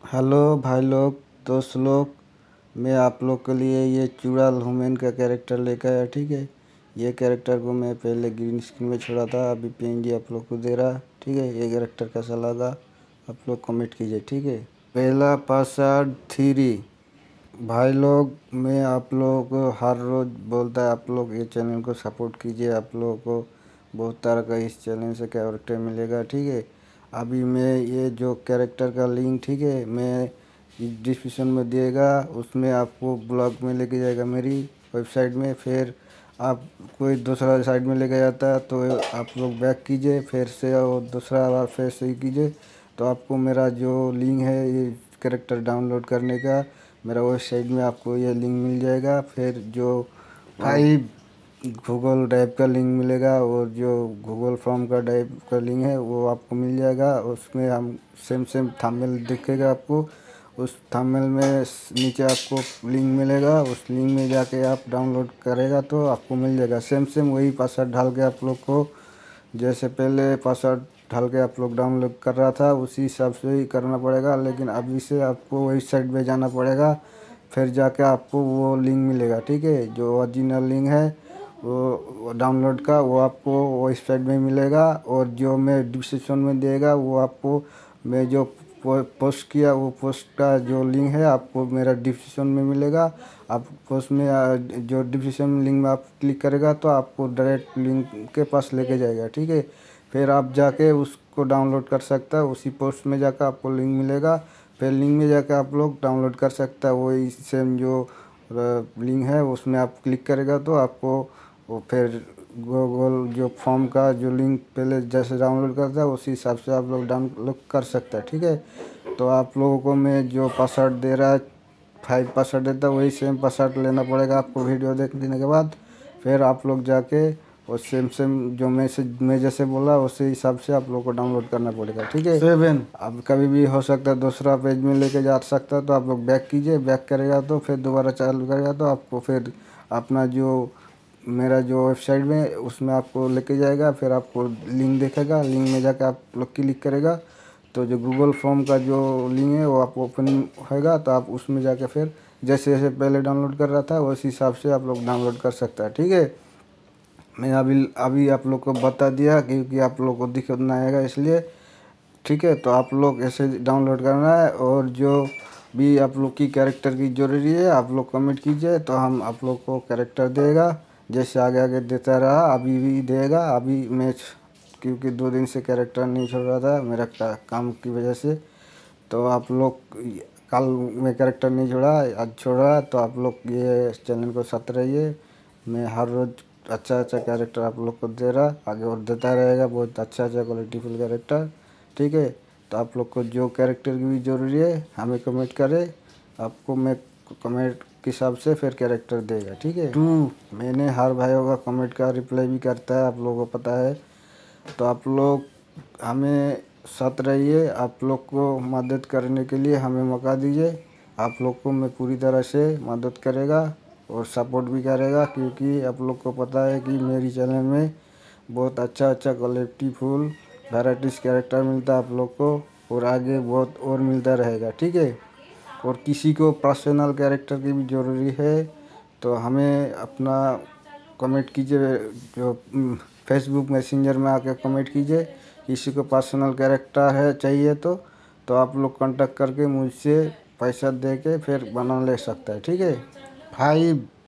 Hello भाई लोग, दोस्त लोग। मैं आप लोग के लिए ये चुड़ैल ह्यूमन का कैरेक्टर लेकर आया। ठीक है, ये कैरेक्टर को मैं पहले ग्रीन स्क्रीन में छोड़ा था, अभी पीएनजी आप लोग को दे रहा। ठीक है, ये कैरेक्टर कैसा लगा आप लोग कमेंट कीजिए। ठीक है, पहला पासवर्ड 3। भाई लोग, मैं आप लोगों को हर रोज़ बोलता है आप लोग ये चैनल को सपोर्ट कीजिए। आप लोगों को बहुत तरह का इस चैनल से कैरेक्टर मिलेगा। ठीक है, अभी मैं ये जो कैरेक्टर का लिंक, ठीक है, मैं डिस्क्रिप्शन में दिएगा, उसमें आपको ब्लॉग में लेके जाएगा मेरी वेबसाइट में। फिर आप कोई दूसरा साइट में लेके जाता है तो आप लोग बैक कीजिए फिर से, और दूसरा बार फिर से कीजिए तो आपको मेरा जो लिंक है ये कैरेक्टर डाउनलोड करने का, मेरा वेबसाइट में आपको ये लिंक मिल जाएगा। फिर जो 5 गूगल ड्राइव का लिंक मिलेगा और जो गूगल फॉर्म का ड्राइव का लिंक है वो आपको मिल जाएगा। उसमें हम सेम थंबनेल दिखेगा आपको, उस थंबनेल में नीचे आपको लिंक मिलेगा, उस लिंक में जाके आप डाउनलोड करेगा तो आपको मिल जाएगा। सेम वही पासवर्ड डाल के आप लोग को, जैसे पहले पासवर्ड डाल के आप लोग डाउनलोड कर रहा था उसी हिसाब से ही करना पड़ेगा। लेकिन अभी से आपको वेबसाइट पे जाना पड़ेगा, फिर जाके आपको वो लिंक मिलेगा। ठीक है, जो ओरिजिनल लिंक है वो डाउनलोड का वो आपको वेबसाइट में मिलेगा, और जो मैं डिस्क्रिप्शन में देगा वो आपको, मैं जो पोस्ट किया वो पोस्ट का जो लिंक है आपको मेरा डिस्क्रिप्शन में मिलेगा। आप पोस्ट में जो डिस्क्रिप्शन लिंक में आप क्लिक करेगा तो आपको डायरेक्ट लिंक के पास लेके जाएगा। ठीक है, फिर आप जाके उसको डाउनलोड कर सकता है, उसी पोस्ट में जाकर आपको लिंक मिलेगा, फिर लिंक में जाकर आप लोग डाउनलोड कर सकता है। वही सेम जो लिंक है उसमें आप क्लिक करेगा तो आपको वो फिर गूगल जो फॉर्म का जो लिंक पहले जैसे डाउनलोड करता है उसी हिसाब से आप लोग डाउनलोड कर सकते हैं। ठीक है, तो आप लोगों को मैं जो पासवर्ड दे रहा है 5 पासवर्ड देता है, वही सेम पासवर्ड लेना पड़ेगा आपको वीडियो देखने के बाद। फिर आप लोग जाके और सेम जो मैं जैसे बोला उसी हिसाब से आप लोग को डाउनलोड करना पड़ेगा। ठीक है, 7 अब कभी भी हो सकता है दूसरा पेज में लेके जा सकता है तो आप लोग बैक कीजिए, बैक करेगा तो फिर दोबारा चालू करेगा तो आपको फिर अपना जो मेरा जो वेबसाइट में उसमें आपको लेके जाएगा। फिर आपको लिंक दिखेगा, लिंक में जाकर आप लोग क्लिक करेगा तो जो गूगल फॉर्म का जो लिंक है वो आपको ओपन होगा, तो आप उसमें जाके फिर जैसे जैसे पहले डाउनलोड कर रहा था उसी हिसाब से आप लोग डाउनलोड कर सकता है। ठीक है, मैं अभी अभी आप लोग को बता दिया क्योंकि आप लोग को दिक्कत ना आएगा इसलिए। ठीक है, तो आप लोग ऐसे डाउनलोड करना है, और जो भी आप लोग की कैरेक्टर की ज़रूरी है आप लोग कमेंट कीजिए तो हम आप लोग को कैरेक्टर देगा, जैसे आगे आगे देता रहा अभी भी देगा। अभी मैं क्योंकि 2 दिन से कैरेक्टर नहीं छोड़ रहा था मेरा काम की वजह से, तो आप लोग कल मैं कैरेक्टर नहीं छोड़ा, आज छोड़ा, तो आप लोग ये चैनल को साथ रहिए। मैं हर रोज़ अच्छा कैरेक्टर आप लोग को दे रहा, आगे और देता रहेगा बहुत अच्छा क्वालिटीफुल कैरेक्टर। ठीक है, तो आप लोग को जो कैरेक्टर की भी ज़रूरी है हमें कमेंट करें, आपको मैं कमेंट के हिसाब से फिर कैरेक्टर देगा। ठीक है, 2 मैंने हर भाइयों का कमेंट का रिप्लाई भी करता है, आप लोगों को पता है। तो आप लोग हमें साथ रहिए, आप लोग को मदद करने के लिए हमें मौका दीजिए। आप लोग को मैं पूरी तरह से मदद करेगा और सपोर्ट भी करेगा, क्योंकि आप लोग को पता है कि मेरी चैनल में बहुत अच्छा क्वालिटीफुल वैराइटीज़ कैरेक्टर मिलता है आप लोग को, और आगे बहुत और मिलता रहेगा। ठीक है, और किसी को पर्सनल कैरेक्टर की भी ज़रूरी है तो हमें अपना कमेंट कीजिए, जो फेसबुक मैसेंजर में आके कमेंट कीजिए। किसी को पर्सनल कैरेक्टर है चाहिए तो आप लोग कांटेक्ट करके मुझसे पैसा दे के फिर बना ले सकता है। ठीक है, 5